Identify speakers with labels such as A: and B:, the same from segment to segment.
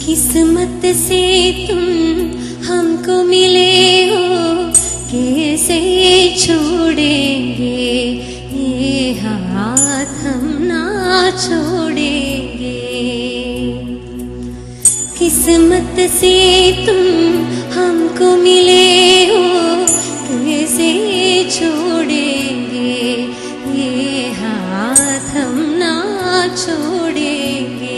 A: किस्मत से तुम हमको मिले हो, कैसे छोड़ेंगे ये हाथ हम ना छोड़ेंगे। किस्मत से तुम हमको मिले हो, कैसे छोड़ेंगे ये हाथ हम ना छोड़ेंगे।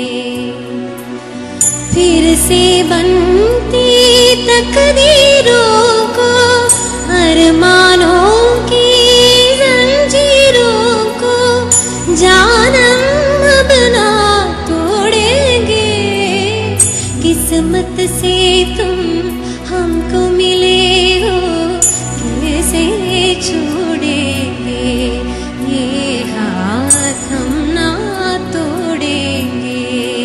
A: फिर से बनती तकदीरों को, अरमानों की जंजीरों को जानम अब ना तोड़ेंगे। किस्मत से तुम हमको मिले हो, कैसे छोड़ेंगे ये हाथ हम ना तोड़ेंगे।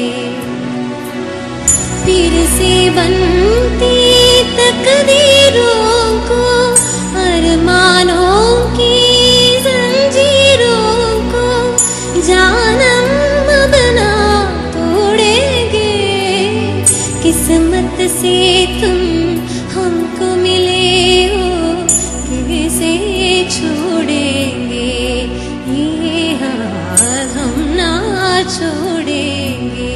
A: फिर से बनती तकदीरों को, अरमानों की जंजीरों को जानम अब ना तोड़ेंगे। किस्मत से तुम हमको मिले हो, कैसे छोड़ेंगे ये हाथ हम ना छोड़ेंगे।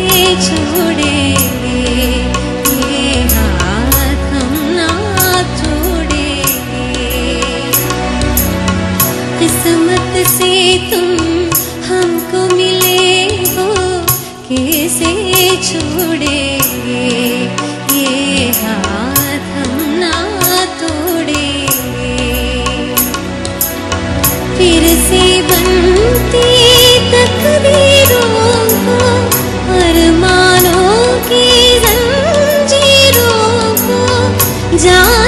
A: छोड़ेंगे, ये हाथ हम ना छोड़ेंगे। किस्मत से तुम हमको मिले हो, कैसे छोड़ेंगे, ये हाथ हम ना तोड़ेंगे। फिर से बनती तकदीरों को, अरमानों की जंजीरों को जान